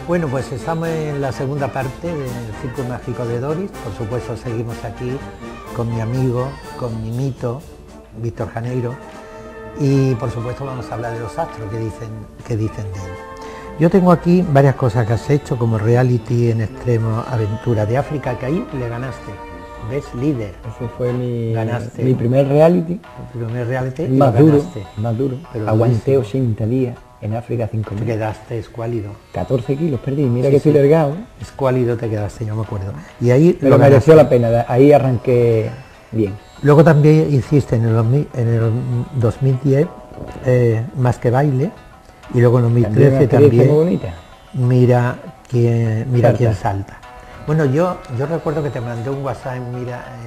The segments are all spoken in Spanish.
Bueno, pues estamos en la segunda parte del Círculo Mágico de Doris. Por supuesto, seguimos aquí con mi amigo, con mi mito, Víctor Janeiro. Y por supuesto vamos a hablar de los astros que dicen de él. Yo tengo aquí varias cosas que has hecho, como reality en extremo, aventura de África, que ahí le ganaste. ¿Ves? Líder. Ese fue mi primer reality. El primer reality más duro. Pero aguanté 80 días en África 5.000. Te quedaste escuálido. 14 kilos perdí, mira que estoy delgado. Escuálido te quedaste, yo me acuerdo. Y ahí pero mereció la pena, ahí arranqué bien. Luego también hiciste en el 2010 Más que Baile, y luego en 2013 también muy bonita. Mira quién salta. Bueno, yo recuerdo que te mandé un WhatsApp en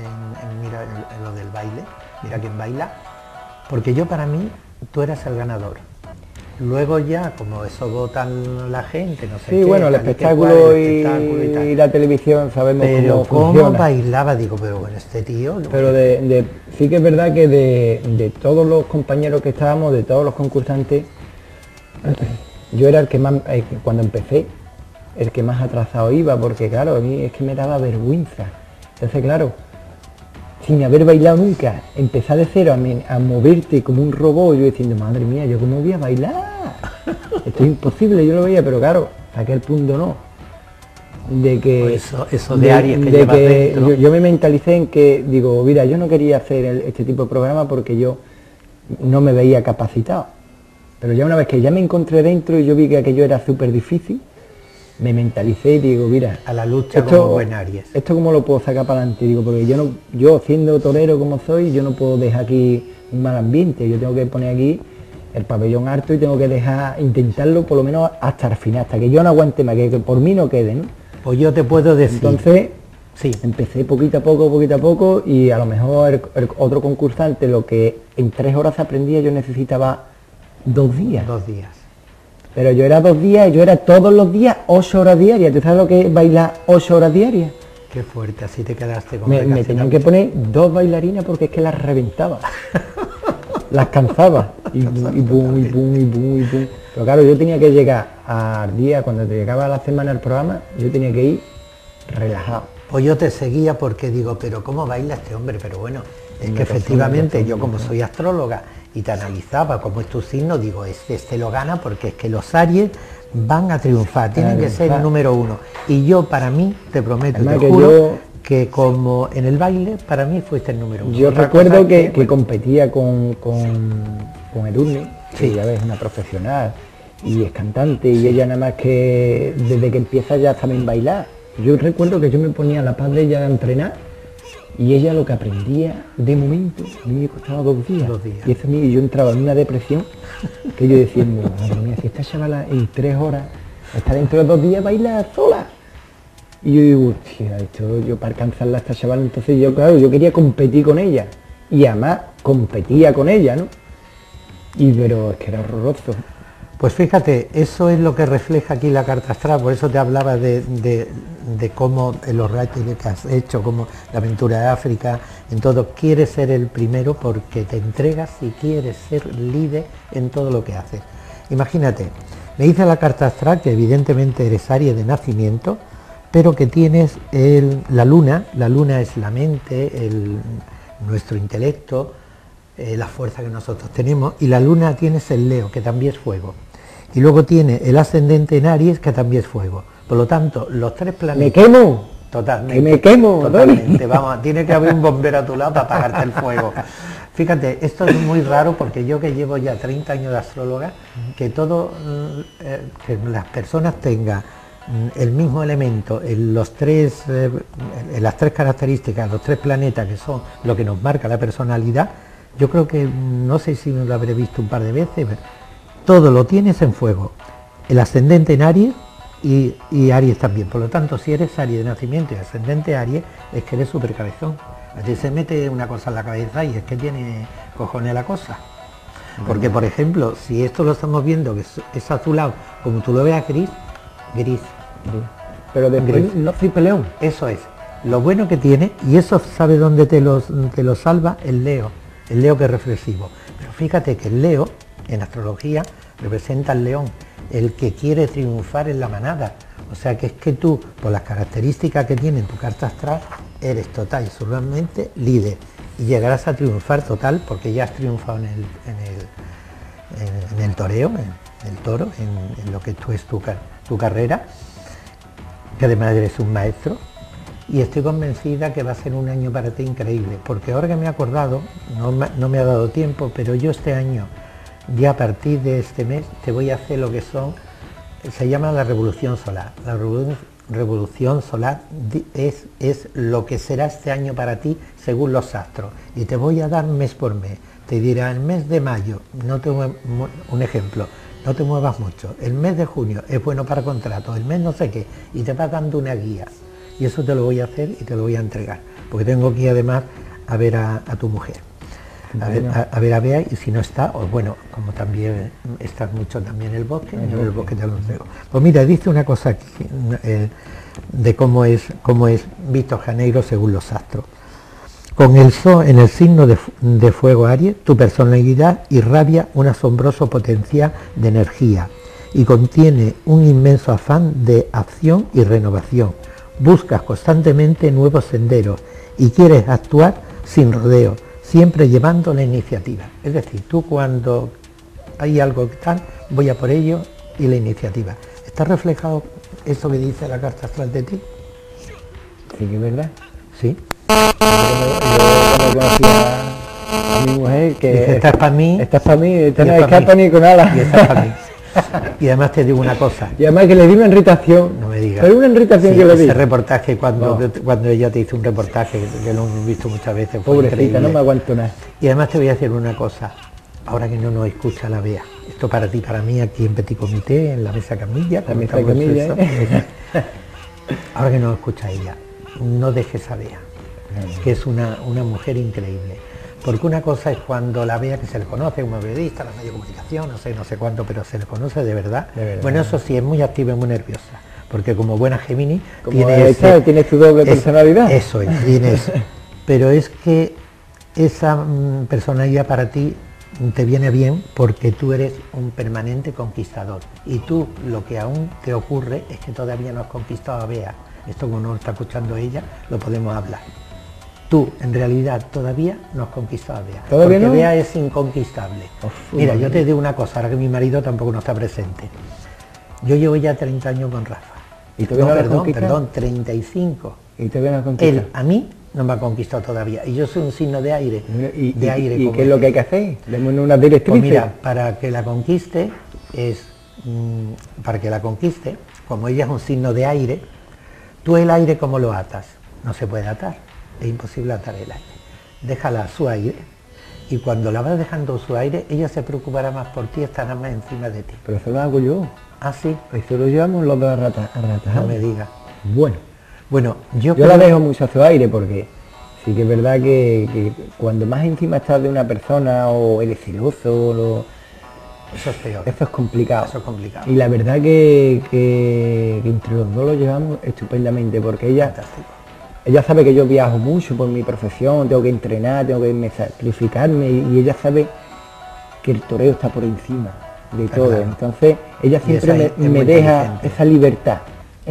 lo del baile, Mira quién baila, porque para mí tú eras el ganador. Luego ya, como eso votan la gente, no sé sí, qué, bueno, el espectáculo y la televisión sabemos pero cómo funciona. Bailaba, digo, pero bueno, este tío... Pero sí que es verdad que de todos los compañeros que estábamos, de todos los concursantes, yo era el que más, cuando empecé, el que más atrasado iba, porque claro, a mí es que me daba vergüenza. Entonces, claro, sin haber bailado nunca, empezar de cero a moverte como un robot, yo diciendo, madre mía, ¿yo cómo voy a bailar? Esto es imposible, yo lo veía, pero claro, hasta aquel punto no. De que... Pues eso de Aries que llevas dentro. Yo me mentalicé en que, digo, mira, yo no quería hacer este tipo de programa porque yo no me veía capacitado. Pero ya una vez que ya me encontré dentro y yo vi que aquello era súper difícil, me mentalicé y digo, mira, a la lucha como buen Aries. ¿Esto cómo lo puedo sacar para adelante? Digo, porque yo siendo torero como soy, yo no puedo dejar aquí un mal ambiente, yo tengo que poner aquí el pabellón alto y tengo que intentarlo por lo menos hasta el final, hasta que yo no aguante más, que por mí no quede, ¿no? Pues yo te puedo decir. Entonces, sí, empecé poquito a poco, y a lo mejor el otro concursante, lo que en 3 horas se aprendía, yo necesitaba 2 días. 2 días. Pero yo era 2 días y yo era todos los días 8 horas diarias. ¿Tú sabes lo que es bailar 8 horas diarias? Qué fuerte, así te quedaste con... Me tenían que poner 2 bailarinas porque es que las reventaba. Las cansaba. Y boom. Pero claro, yo tenía que llegar al día, cuando te llegaba la semana el programa, yo tenía que ir relajado. Pues yo te seguía porque digo, pero ¿cómo baila este hombre? Pero bueno, es que efectivamente yo como soy astróloga y te analizaba cómo es tu signo, digo, este lo gana porque es que los Aries van a triunfar, tienen que ser el número 1. Y yo, para mí, te prometo, te juro que como en el baile, para mí fuiste el número 1. Yo recuerdo que competía con Edurne, que ya ves, una profesional y es cantante, y ella nada más que desde que empieza ya sabe bailar. Yo recuerdo que yo me ponía a la par de ella a entrenar, y ella lo que aprendía de momento, a mí me costaba 2 días. 2 días. Y eso a mí, yo entraba en una depresión que yo decía, madre mía, si esta chavala en 3 horas está dentro de 2 días baila sola. Y yo digo, hostia, esto yo para alcanzarla a esta chavala, entonces yo, claro, yo quería competir con ella. Y además competía con ella, ¿no? Pero es que era horroroso. Pues fíjate, eso es lo que refleja aquí la carta astral, por eso te hablaba de cómo en los ratios que has hecho, como la aventura de África, en todo, quieres ser el primero porque te entregas y quieres ser líder en todo lo que haces. Imagínate, me dice la carta astral que evidentemente eres Aries de nacimiento, pero que tienes la luna es la mente, nuestro intelecto, la fuerza que nosotros tenemos, y la luna tienes el Leo, que también es fuego. Y luego tiene el ascendente en Aries, que también es fuego. Por lo tanto, los 3 planetas... ¡Me quemo! Totalmente. ¡Que me quemo! Totalmente. Vamos, tiene que haber un bombero a tu lado para apagarte el fuego. Fíjate, esto es muy raro porque yo que llevo ya 30 años de astróloga, que que las personas tengan el mismo elemento en las 3 características, los 3 planetas que son lo que nos marca la personalidad, yo creo que, no sé si lo habré visto un par de veces, pero todo lo tienes en fuego. El ascendente en Aries y Aries también. Por lo tanto, si eres Aries de nacimiento y ascendente Aries, es que eres súper cabezón. A ti se mete una cosa en la cabeza y es que tiene cojones la cosa. Porque, por ejemplo, si esto lo estamos viendo, que es azulado, como tú lo veas gris. Pero después no soy peleón. Eso es. Lo bueno que tiene, y eso sabe dónde te lo salva, el Leo que es reflexivo. Pero fíjate que el Leo, en astrología, representa al león, el que quiere triunfar en la manada. O sea que es que tú, por las características que tiene en tu carta astral, eres total y absolutamente líder. Y llegarás a triunfar total, porque ya has triunfado en el toreo, en el toro, en lo que tú es tu carrera, que además eres un maestro. Y estoy convencida que va a ser un año para ti increíble, porque ahora que me he acordado, no me ha dado tiempo, pero yo este año, ya a partir de este mes, te voy a hacer lo que se llama la revolución solar. La revolución solar es lo que será este año para ti según los astros, y te voy a dar mes por mes. Te dirá el mes de mayo, un ejemplo, no te muevas mucho, el mes de junio es bueno para contratos, el mes no sé qué, y te va dando una guía. Y eso te lo voy a hacer y te lo voy a entregar, porque tengo que ir además a ver a tu mujer, a ver a Bea, y si no está, o bueno, como también estás mucho también en el bosque te lo entrego. Pues mira, dice una cosa aquí, de cómo es Víctor Janeiro según los astros. Con el sol en el signo de fuego Aries, tu personalidad irradia un asombroso potencial de energía y contiene un inmenso afán de acción y renovación. Buscas constantemente nuevos senderos y quieres actuar sin rodeo, siempre llevando la iniciativa. Es decir, tú cuando hay algo que tal, voy a por ello y la iniciativa. ¿Está reflejado eso que dice la carta astral de ti? Sí, que es verdad. Sí. Yo conocí a mi mujer que... Dice, esta es para mí. Esta es para mí, esta no escapa ni con alas. Y esta es para mí. Y además te digo una cosa. Y además que le di una irritación. No me digas. Pero una irritación sí, que le di. Ese reportaje, cuando ella te hizo un reportaje, que lo hemos visto muchas veces. Pobrecita, increíble. no me aguanto nada. Y además te voy a decir una cosa. Ahora que no nos escucha la Bea. Esto para ti, para mí, aquí en Petit Comité, en la mesa camilla. La mesa camilla, Ahora que no escucha ella, no dejes a Bea. Que es una mujer increíble. Porque una cosa es cuando la Bea, que se le conoce como periodista, la medio de comunicación, no sé cuánto, pero se le conoce de verdad. Bueno, eso sí, es muy activa y muy nerviosa, porque como buena Gemini tiene su doble personalidad. Eso es, tiene eso. Pero es que esa personalidad para ti te viene bien porque tú eres un permanente conquistador. Y tú, lo que aún te ocurre es que todavía no has conquistado a Bea. Esto, como no está escuchando ella, lo podemos hablar. Tú, en realidad, todavía no has conquistado a Bea. ¿Todavía no? Bea es inconquistable. Mira, yo te digo una cosa, ahora que mi marido tampoco no está presente. Yo llevo ya 30 años con Rafa. ¿Y todavía no perdón, 35. ¿Y todavía no has conquistado? Él, a mí, no me ha conquistado todavía. Y yo soy un signo de aire. ¿Y qué es lo que hay que hacer? Demos unas directrices. Pues mira, para que la conquiste, como ella es un signo de aire, tú el aire, ¿cómo lo atas? No se puede atar. Es imposible atar el aire. Déjala a su aire, y cuando la vas dejando a su aire, ella se preocupará más por ti, estará más encima de ti. Pero eso lo hago yo. ¿Ah, sí? Eso lo llevamos los dos a ratas. No me digas. Bueno, yo la dejo mucho a su aire, porque sí que es verdad que cuando más encima estás de una persona o eres celoso, eso es peor. Eso es complicado. Eso es complicado. Y la verdad que entre los dos lo llevamos estupendamente, porque ella sabe que yo viajo mucho por mi profesión, tengo que entrenar, tengo que sacrificarme, y ella sabe que el toreo está por encima de todo. Claro. Entonces ella siempre me deja esa libertad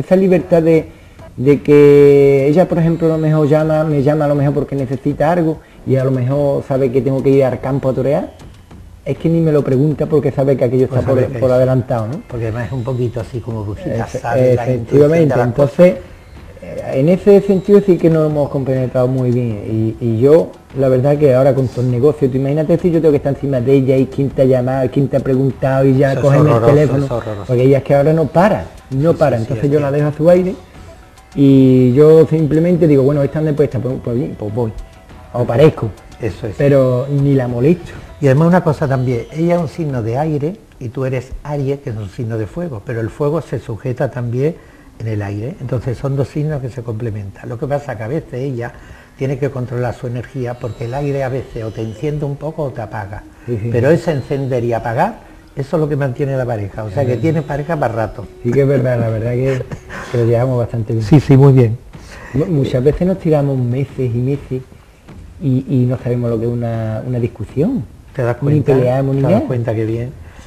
de que ella, por ejemplo, a lo mejor me llama a lo mejor porque necesita algo, y a lo mejor sabe que tengo que ir al campo a torear. Es que ni me lo pregunta porque sabe que aquello está por adelantado, ¿no? Porque además es un poquito así como brujita, efectivamente. Entonces, en ese sentido sí que nos hemos compenetrado muy bien. Y yo, la verdad que ahora con todo el negocio, tú imagínate si yo tengo que estar encima de ella y quién te ha llamado, quién te ha preguntado y ya cogen el teléfono. Porque ella es que ahora no para. Entonces yo la dejo a su aire y yo simplemente digo, bueno, esta anda puesta, pues bien, pues voy. O parezco. Eso es. Pero ni la molesto. Y además una cosa también, ella es un signo de aire y tú eres Aries, que es un signo de fuego, pero el fuego se sujeta también en el aire, entonces son dos signos que se complementan. Lo que pasa es que a veces ella tiene que controlar su energía, porque el aire a veces o te enciende un poco o te apaga, pero ese encender y apagar, eso es lo que mantiene la pareja, o sea que tiene pareja para rato. Sí que es verdad, la verdad que lo llevamos bastante bien. Sí, muy bien. Muchas veces nos tiramos meses y meses y no sabemos lo que es una discusión. ¿Te das cuenta? Ni peleamos ni nada. ¿Te das nada. cuenta que bien?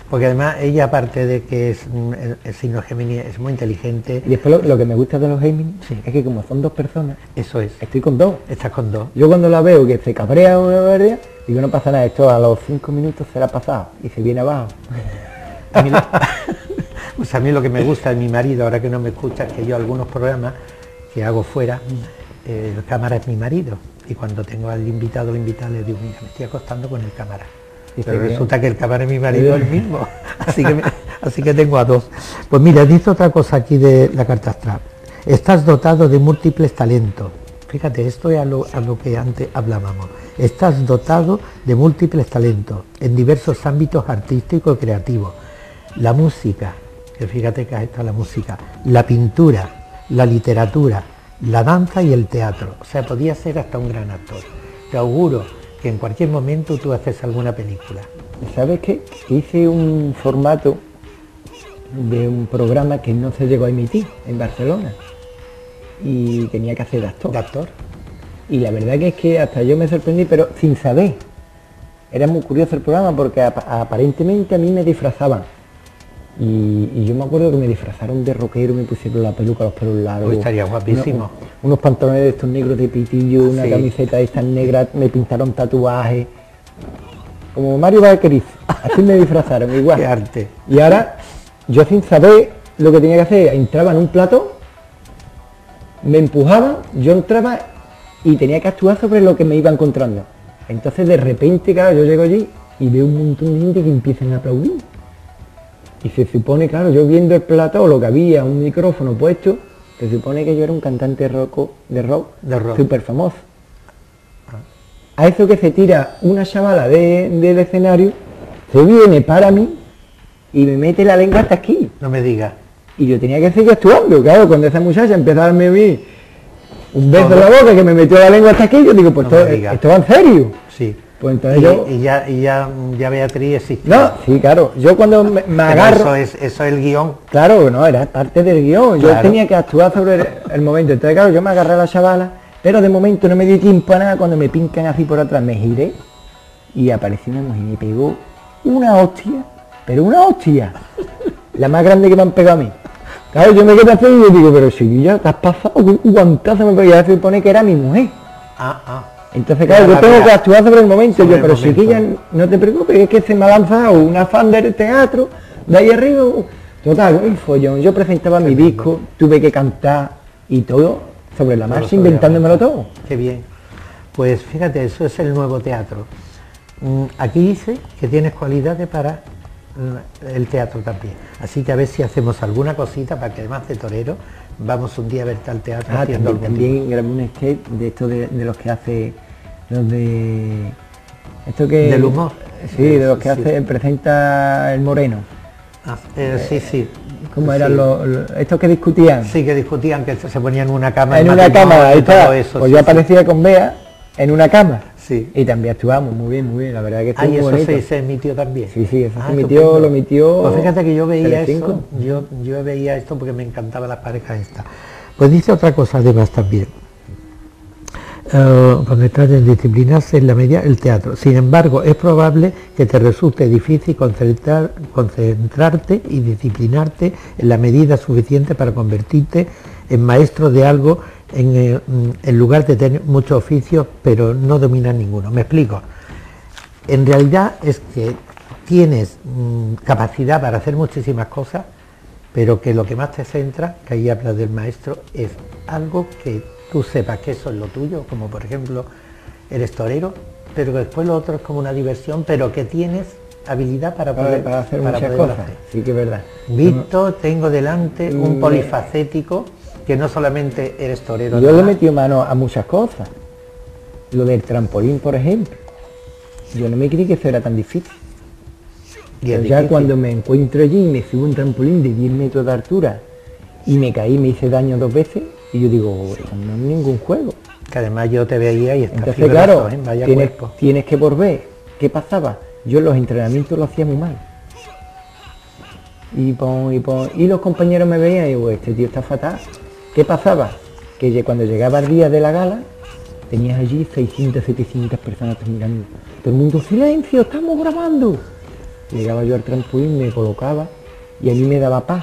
Porque además ella, aparte de que es el signo Géminis, es muy inteligente. Y después lo que me gusta de los Géminis Sí. es que como son dos personas, Eso es. estoy con dos. Estás con dos. Yo cuando la veo que se cabrea una verde, digo no pasa nada, esto a los 5 minutos será pasado y se viene abajo. A mí, pues a mí lo que me gusta de mi marido, ahora que no me escucha, es que yo algunos programas que hago fuera, el cámara es mi marido. Y cuando tengo al invitado o la invitada le digo, mira, me estoy acostando con el cámara. Dice Pero que- resulta que el cámara es mi marido el mismo. Así que tengo a dos. Pues mira, dice otra cosa aquí de la carta astral. Estás dotado de múltiples talentos. Fíjate, esto es a lo que antes hablábamos. Estás dotado de múltiples talentos en diversos ámbitos artísticos y creativos. La música, que fíjate que has estado la música, la pintura, la literatura, la danza y el teatro. O sea, podías ser hasta un gran actor. Te auguro que en cualquier momento tú haces alguna película. ¿Sabes qué? Hice un formato de un programa que no se llegó a emitir en Barcelona y tenía que hacer de actor. ¿De actor? Y la verdad que es que hasta yo me sorprendí, pero sin saber. Era muy curioso el programa porque aparentemente a mí me disfrazaban. Y yo me acuerdo que me disfrazaron de rockero, me pusieron la peluca, los pelos largos. Uy, estaría guapísimo. Unos pantalones de estos negros de pitillo, una Sí. camiseta de estas negras, me pintaron tatuajes. Como Mario Vaquerizo, así me disfrazaron, igual. Qué arte. Y ahora, yo sin saber lo que tenía que hacer, entraba en un plato, me empujaban, yo entraba y tenía que actuar sobre lo que me iba encontrando. Entonces de repente, claro, yo llego allí y veo un montón de gente que empiezan a aplaudir. Y se supone, claro, yo viendo el plató, lo que había, un micrófono puesto, se supone que yo era un cantante de rock súper famoso. A eso que se tira una chavala del escenario, se viene para mí y me mete la lengua hasta aquí. No me digas. Y yo tenía que seguir actuando, claro, cuando esa muchacha empezó a darme a mí un beso Todo. en la boca que me metió la lengua hasta aquí, yo digo, pues No me digas. esto va en serio. Sí. Pues entonces Y, yo... ya Beatriz existe. No, sí, claro, yo cuando me agarro... Eso es el guión. Claro, no, era parte del guión, yo Claro. tenía que actuar sobre el momento, entonces claro, yo me agarré a la chavala, pero de momento no me di tiempo a nada, cuando me pincan así por atrás me giré y apareció una mujer y me pegó una hostia, pero una hostia, la más grande que me han pegado a mí. Claro, yo me quedé así y yo digo, pero si ya te has pasado, un guantazo me pegó, y ahora se supone que era mi mujer. Entonces, claro, yo tengo que actuar sobre el momento, Sobre yo, el pero momento. chiquilla, no te preocupes, es que se me ha lanzado una fan del teatro, de ahí arriba, total, un follón. Yo presentaba mi disco, tuve que cantar y todo sobre la Todo marcha, sobre la inventándomelo marcha. todo. Qué bien. Pues fíjate, eso es el nuevo teatro. Aquí dice que tienes cualidades para el teatro también. Así que a ver si hacemos alguna cosita para que además de torero, vamos un día a verte al teatro Ah, haciendo algún también grabé un sketch de esto de los que hace, los de... Esto que... ¿Del humor? Sí, de los que Sí. hace, presenta el Moreno. sí. ¿Cómo Sí. eran estos que discutían? Sí, que discutían que se ponían en una cama. En el una matrimonio cama, ahí y todo está. eso. Pues sí, yo sí. aparecía con Bea en una cama. Sí. Y también actuamos muy bien, la verdad que estuvo Ah, y muy eso bonito. se emitió también. Sí, eso Ah, se emitió, estupendo. lo emitió. Pues fíjate que yo veía Telecinco. eso, yo veía esto porque me encantaban las parejas estas. Pues dice otra cosa además también. Cuando estás en disciplinarse en la media el teatro. Sin embargo, es probable que te resulte difícil concentrarte y disciplinarte en la medida suficiente para convertirte en maestro de algo en lugar de tener muchos oficios, pero no dominar ninguno. Me explico. En realidad es que tienes capacidad para hacer muchísimas cosas, pero que lo que más te centra, que ahí hablas del maestro, es algo que tú sepas que eso es lo tuyo, como por ejemplo eres torero, pero que después lo otro es como una diversión, pero que tienes habilidad para poder para hacer para muchas poderlo cosas. hacer. Sí que es verdad. Visto, tengo delante un Me- polifacético que no solamente eres torero. Yo le he nada más. metido mano a muchas cosas. Lo del trampolín, por ejemplo. Yo no me creí que eso era tan difícil. Y es Pero ya difícil. cuando me encuentro allí y me subo un trampolín de 10 metros de altura y me caí, me hice daño 2 veces, y yo digo, eso no es ningún juego. Que además yo te veía y estás Entonces, fibroso, claro, vaya tienes, cuerpo. tienes que volver. ¿Qué pasaba? Yo en los entrenamientos lo hacía muy mal. Y los compañeros me veían y digo, este tío está fatal. ¿Qué pasaba? Que cuando llegaba el día de la gala, tenías allí 600, 700 personas mirando. Todo el mundo, silencio, estamos grabando. Llegaba yo al trampolín, me colocaba y a mí me daba paz.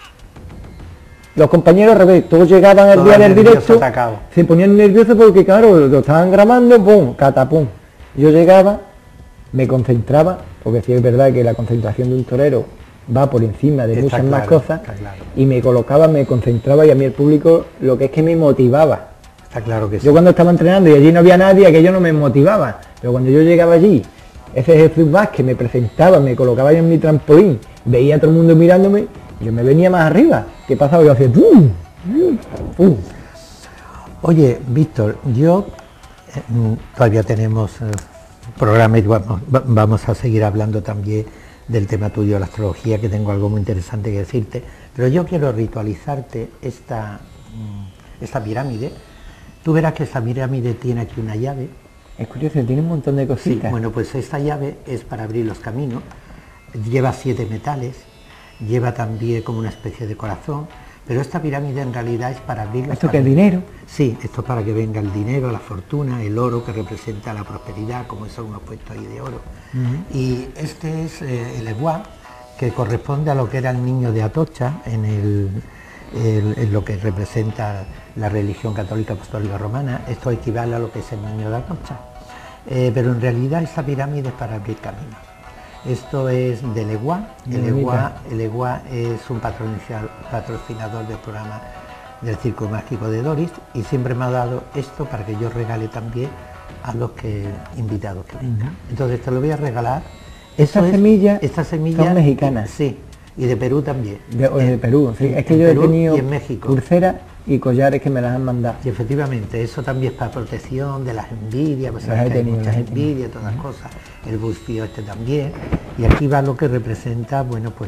Los compañeros al revés, todos llegaban al día del directo, se ponían nerviosos porque claro, lo estaban grabando, pum, catapum. Yo llegaba, me concentraba, porque sí es verdad que la concentración de un torero va por encima de muchas más cosas, y me colocaba, me concentraba y a mí el público lo que es que me motivaba. Está claro que sí. Yo cuando estaba entrenando y allí no había nadie, aquello no me motivaba, pero cuando yo llegaba allí, ese Jesús Vázquez me presentaba, me colocaba yo en mi trampolín, veía a todo el mundo mirándome, yo me venía más arriba. ¿Qué pasaba? Yo hacía ¡pum! ¡pum! Oye, Víctor, yo todavía tenemos programa y vamos a seguir hablando también del tema tuyo, la astrología, que tengo algo muy interesante que decirte, pero yo quiero ritualizarte esta pirámide. Tú verás que esta pirámide tiene aquí una llave. Es curioso, tiene un montón de cositas. Sí, bueno, pues esta llave es para abrir los caminos, lleva 7 metales, lleva también como una especie de corazón, pero esta pirámide en realidad es para abrir los ¿Esto que es dinero? Sí, esto es para que venga el dinero, la fortuna, el oro que representa la prosperidad, como son unos puestos ahí de oro. Y este es el eguá, que corresponde a lo que era el niño de Atocha, en lo que representa la religión católica apostólica romana. Esto equivale a lo que es el niño de Atocha. Pero en realidad esta pirámide es para abrir caminos. Esto es del eguá. El eguá es un patrocinador del programa del Circo Mágico de Doris, y siempre me ha dado esto para que yo regale también a los invitados que vengan. Entonces te lo voy a regalar. Estas semillas son mexicanas. Sí, y de Perú también. De Perú, sí. Es que yo he tenido en México pulseras y collares que me las han mandado. Y efectivamente, eso también es para protección de las envidias, pues hay muchas envidias, todas las cosas. El bufio este también. Y aquí va lo que representa, bueno, pues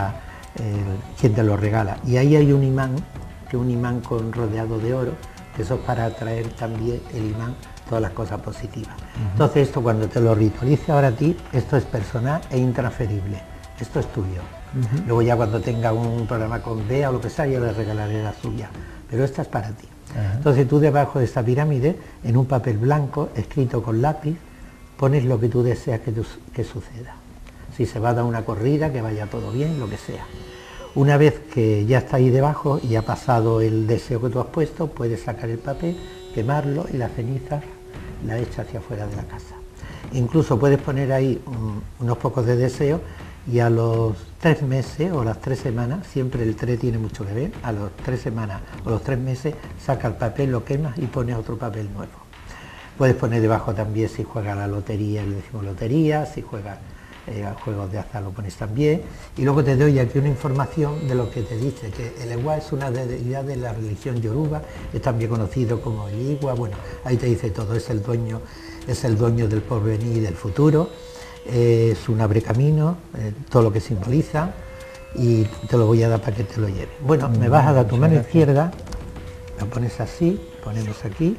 quien te lo regala. Y ahí hay un imán, que es un imán rodeado de oro, que eso es para atraer también el imán todas las cosas positivas. Entonces esto, cuando te lo ritualice ahora a ti, esto es personal e intransferible. Esto es tuyo. Luego ya cuando tenga un programa con Bea o lo que sea, yo le regalaré la suya. Pero esta es para ti. Entonces tú debajo de esta pirámide, en un papel blanco, escrito con lápiz, pones lo que tú deseas que suceda. Si se va a dar una corrida, que vaya todo bien, lo que sea. Una vez que ya está ahí debajo y ha pasado el deseo que tú has puesto, puedes sacar el papel, quemarlo y la ceniza la echas hacia afuera de la casa. Incluso puedes poner ahí unos pocos de deseo, y a los 3 meses o las 3 semanas, siempre el 3 tiene mucho que ver, a los 3 semanas o los 3 meses saca el papel, lo quemas y pones otro papel nuevo. Puedes poner debajo también si juega a la lotería, le decimos lotería, si juega a juegos de azar lo pones también. Y luego te doy aquí una información de lo que te dice, que el Ewa es una deidad de la religión yoruba, es también conocido como el Igua. Bueno, ahí te dice todo, es el dueño del porvenir y del futuro. Es un abrecamino, todo lo que simboliza, y te lo voy a dar para que te lo lleves. Bueno, me vas a dar tu mano izquierda, la pones así, ponemos aquí.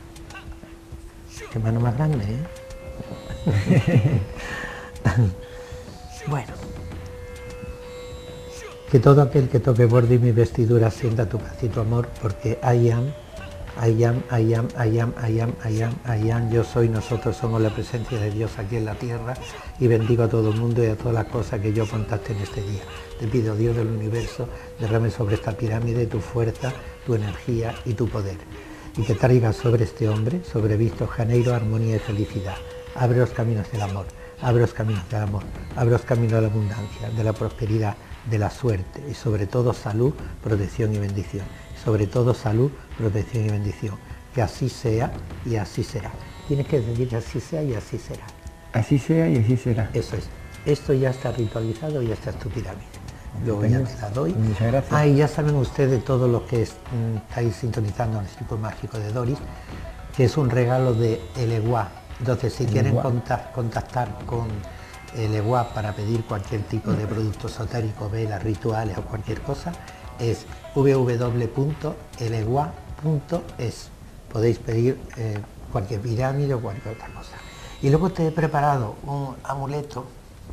Qué mano más grande, ¿eh? Bueno, que todo aquel que toque borde y mi vestidura sienta tu paz y tu amor, porque I am, yo soy, nosotros somos la presencia de Dios aquí en la tierra, y bendigo a todo el mundo y a todas las cosas que yo contacte en este día. Te pido, Dios del universo, derrame sobre esta pirámide tu fuerza, tu energía y tu poder, y que traiga sobre este hombre, sobre Víctor Janeiro, armonía y felicidad. Abre los caminos del amor, abre los caminos del amor, abre los caminos de la abundancia, de la prosperidad, de la suerte, y sobre todo salud, protección y bendición. Sobre todo salud, protección y bendición. Que así sea y así será. Tienes que decir así sea y así será. Así sea y así será. Eso es. Esto ya está ritualizado y ya está tu pirámide. Luego ya te la doy. Muchas gracias. Y ya saben ustedes, todos los que estáis sintonizando el Circo Mágico de Doris, que es un regalo de El Eguá. Entonces, si quieren contactar con El Eguá para pedir cualquier tipo de producto esotérico, velas, rituales o cualquier cosa, es www.elegua.es. Podéis pedir cualquier pirámide o cualquier otra cosa. Y luego te he preparado un amuleto,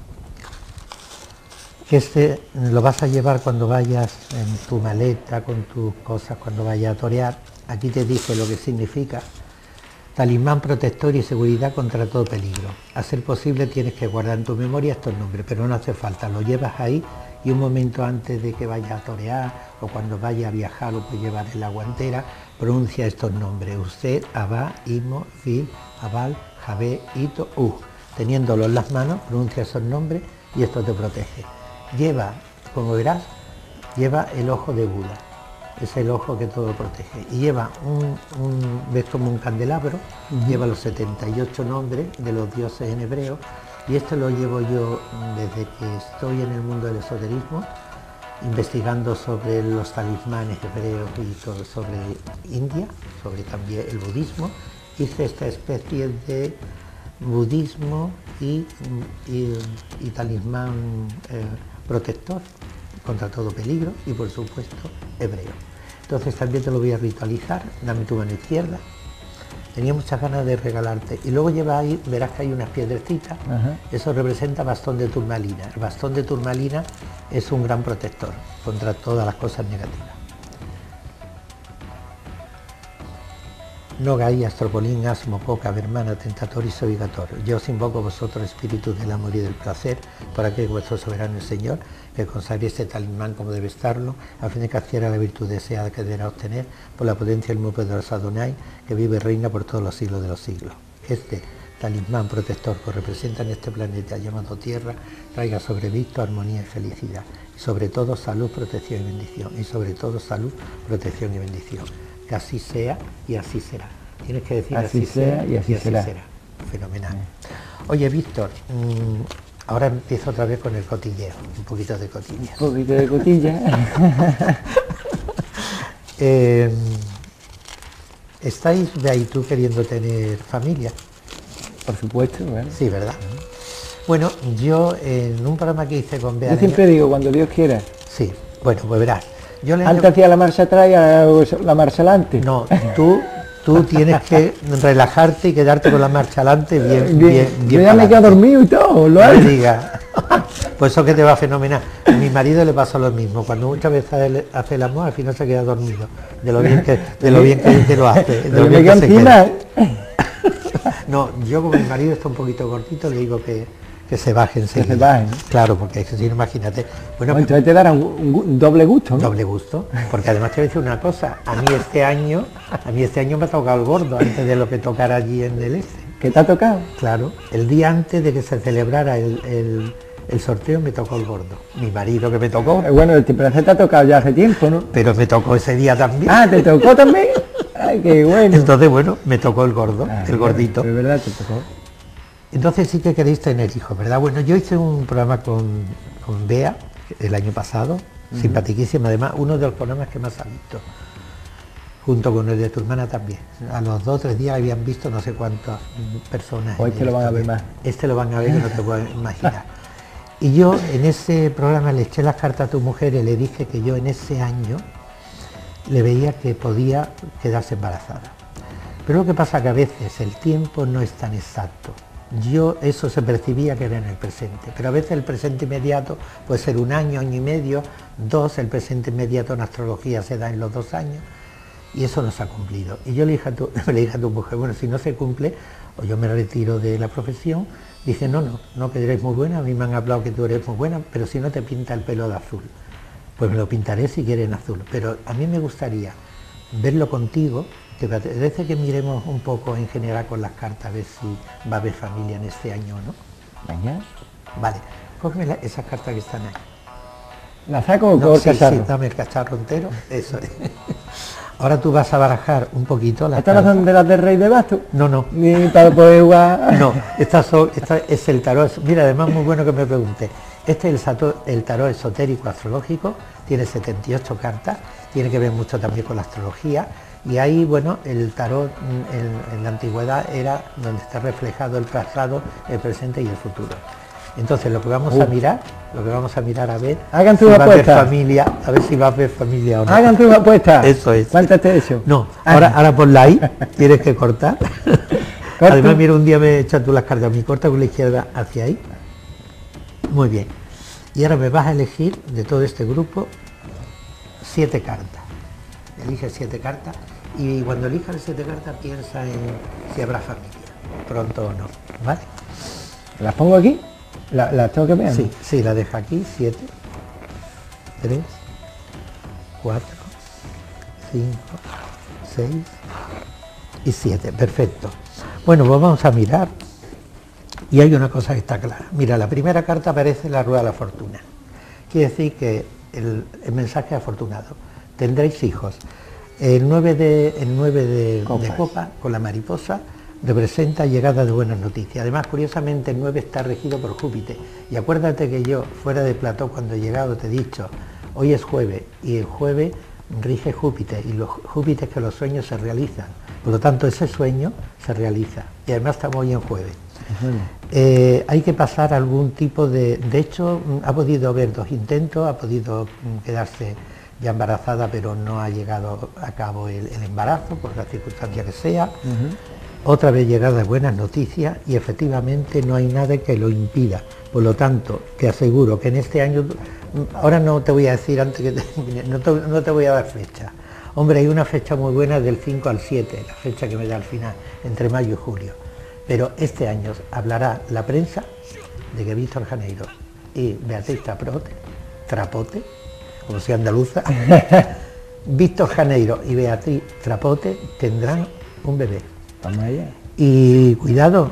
que este lo vas a llevar cuando vayas en tu maleta, con tus cosas, cuando vayas a torear. Aquí te dice lo que significa. Talismán protector y seguridad contra todo peligro. A ser posible tienes que guardar en tu memoria estos nombres, pero no hace falta, lo llevas ahí y un momento antes de que vaya a torear o cuando vaya a viajar o puede llevar en la guantera, pronuncia estos nombres: Usted, Abá, Imo, Fil, Abal, Jabé, Ito, Teniéndolos en las manos, pronuncia esos nombres y esto te protege. Lleva, como verás, lleva el ojo de Buda. Es el ojo que todo protege. Y lleva ves como un candelabro, lleva los 78 nombres de los dioses en hebreo, y esto lo llevo yo desde que estoy en el mundo del esoterismo, investigando sobre los talismanes hebreos y sobre India, sobre también el budismo. Hice esta especie de budismo y talismán protector contra todo peligro y por supuesto hebreo. Entonces también te lo voy a ritualizar. Dame tu mano izquierda. Tenía muchas ganas de regalarte. Y luego lleva ahí, verás que hay unas piedrecitas. Eso representa bastón de turmalina. El bastón de turmalina es un gran protector contra todas las cosas negativas. No Gai, Astropolín, Asmo, Coca, Bermana, Tentator y Sobigator. Yo os invoco vosotros, espíritus del amor y del placer, para que vuestro soberano el Señor, que consagre este talismán como debe estarlo, a fin de que adquiera la virtud deseada que deberá obtener por la potencia del muy poderoso Adonai, que vive y reina por todos los siglos de los siglos. Este talismán protector que representa en este planeta llamado Tierra, traiga sobre Víctor armonía y felicidad, y sobre todo salud, protección y bendición, y sobre todo salud, protección y bendición. Que así sea y así será. Tienes que decir así sea y así será. Fenomenal. Oye, Víctor, ahora empiezo otra vez con el cotilleo, un poquito de cotilla. Un poquito de cotilla. ¿Estáis de ahí tú queriendo tener familia? Por supuesto, ¿verdad? Sí, ¿verdad? Bueno, yo en un programa que hice con Bea... Yo siempre digo, cuando Dios quiera. Sí, bueno, pues verás. Antes hacía la marcha atrás y ahora la marcha adelante. No, tú tienes que relajarte y quedarte con la marcha adelante bien. Yo ya me quedo dormido y todo, lo hago. Diga. Pues eso que te va fenomenal. A mi marido le pasa lo mismo. Cuando muchas veces hace el amor, al final se queda dormido. De lo bien que lo hace. De lo bien que se queda. No, yo como mi marido está un poquito cortito, le digo que se baje enseguida. Que se baje, ¿no? Claro, porque si no, imagínate. Bueno, entonces te dará un doble gusto, ¿no? Doble gusto, porque además te voy a decir una cosa, a mí este año me ha tocado el gordo antes de lo que tocara allí en el este. ¿Qué te ha tocado? Claro, el día antes de que se celebrara el sorteo me tocó el gordo. Mi marido que me tocó. Bueno, el temprano te ha tocado ya hace tiempo, ¿no? Pero me tocó ese día también. Ah, ¿te tocó también? Ay, qué bueno. Entonces, bueno, me tocó el gordo, el gordito. Es verdad, te tocó. Entonces sí que queréis tener hijos, ¿verdad? Bueno, yo hice un programa con Bea el año pasado, simpaticísima, además, uno de los programas que más ha visto, junto con el de tu hermana también. A los 2 o 3 días habían visto no sé cuántas personas. O este lo van a ver más. Este lo van a ver que no te puedes imaginar. Y yo en ese programa le eché las cartas a tu mujer y le dije que yo en ese año le veía que podía quedarse embarazada. Pero lo que pasa que a veces el tiempo no es tan exacto. Yo eso se percibía que era en el presente, pero a veces el presente inmediato puede ser 1 año, año y medio, 2, el presente inmediato en astrología se da en los 2 años y eso no se ha cumplido. Y yo le dije a tu mujer, bueno, si no se cumple, o yo me retiro de la profesión. Dice, no, que eres muy buena, a mí me han hablado que tú eres muy buena, pero si no te pinta el pelo de azul, pues me lo pintaré si quieres en azul, pero a mí me gustaría verlo contigo. ¿Te parece que miremos un poco en general con las cartas a ver si va a haber familia en este año o no? ¿Mañana? Vale, cógeme esas cartas que están ahí. ¿La saco o no, el cacharro? Sí, dame el cacharro entero, eso es. Ahora tú vas a barajar un poquito las cartas. ¿Estas no son de las del Rey de Bastos? No. Ni para poder jugar. No, esta es el tarot. Mira, además muy bueno que me pregunte. Este es el tarot esotérico astrológico, tiene 78 cartas, tiene que ver mucho también con la astrología. Y ahí, bueno, el tarot en la antigüedad era donde está reflejado el pasado, el presente y el futuro. Entonces lo que vamos a mirar a ver hagan si tu va a haber apuesta. familia, a ver si va a haber familia o no. Hagan tu apuesta. Eso es. ¿Cuántas te he hecho? No, ahora ponla ahí, tienes que cortar. Además, mira, un día me echas tú las cartas, mi corta con la izquierda hacia ahí. Muy bien. Y ahora me vas a elegir de todo este grupo 7 cartas. Elige 7 cartas Y cuando elijas el 7 de cartas piensa en si habrá familia, pronto o no, ¿vale? ¿Las pongo aquí? ¿Las tengo que ver? Sí, sí, la deja aquí, 7, 3, 4, 5, 6 y 7, perfecto. Bueno, pues vamos a mirar, y hay una cosa que está clara. Mira, la primera carta aparece la rueda de la fortuna. Quiere decir que el mensaje afortunado. Tendréis hijos. El 9 de copa, con la mariposa, representa llegada de buenas noticias. Además, curiosamente, el 9 está regido por Júpiter. Y acuérdate que yo, fuera de plató, cuando he llegado, te he dicho, hoy es jueves, y el jueves rige Júpiter, y los Júpiter que los sueños se realizan. Por lo tanto, ese sueño se realiza. Y además estamos hoy en jueves. Hay que pasar algún tipo de hecho, ha podido haber 2 intentos, ha podido quedarse ya embarazada, pero no ha llegado a cabo el embarazo, por la circunstancia que sea. Otra vez llegada de buenas noticias y efectivamente no hay nada que lo impida. Por lo tanto, te aseguro que en este año, ahora no te voy a decir antes que no te voy a dar fecha. Hombre, hay una fecha muy buena del 5 al 7, la fecha que me da al final, entre mayo y julio. Pero este año hablará la prensa de que Víctor Janeiro y Beatriz Trapote, como sea andaluza, Víctor Janeiro y Beatriz Trapote tendrán un bebé. Vamos allá. Y cuidado,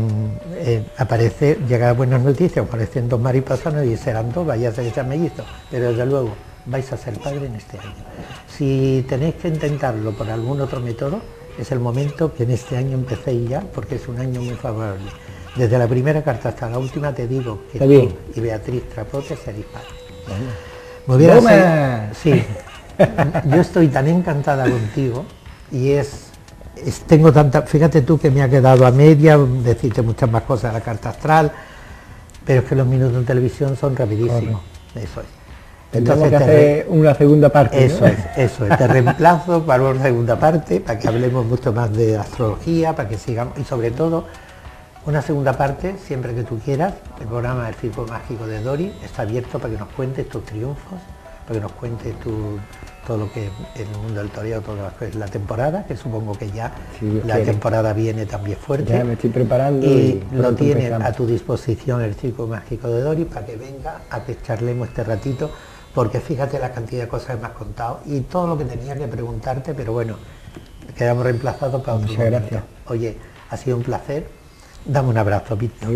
llegará buenas noticias, aparecen 2 mariposas y serán 2, vaya a ser que sean mellizos, pero desde luego vais a ser padre en este año. Si tenéis que intentarlo por algún otro método, es el momento que en este año empecéis ya, porque es un año muy favorable. Desde la primera carta hasta la última te digo que tú y Beatriz Trapote seréis padres. Me hubiera sí, yo estoy tan encantada contigo y tengo tanta, fíjate tú que me ha quedado a media, decirte muchas más cosas de la carta astral, pero es que los minutos en televisión son rapidísimos, eso es. Entonces que hacer una segunda parte. Eso, ¿no? eso es, te reemplazo para una segunda parte, para que hablemos mucho más de astrología, para que sigamos, y sobre todo, una segunda parte, siempre que tú quieras. El programa del Circo Mágico de Dori está abierto para que nos cuentes tus triunfos, para que nos cuentes todo lo que en el mundo del toreo, todo lo que es la temporada, que supongo que ya la temporada viene también fuerte. Ya me estoy preparando. Y lo tiene a tu disposición el Circo Mágico de Dori para que venga a que charlemos este ratito, porque fíjate la cantidad de cosas que me has contado y todo lo que tenía que preguntarte, pero bueno, quedamos reemplazados para otro momento. Gracias. Oye, ha sido un placer. Dame un abrazo, Víctor.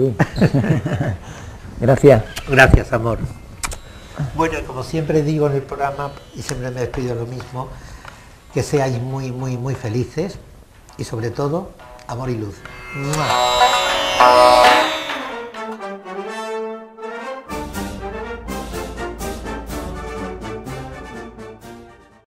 Gracias. Gracias, amor. Bueno, como siempre digo en el programa, y siempre me despido lo mismo, que seáis muy, muy, muy felices y sobre todo, amor y luz. ¡Mua!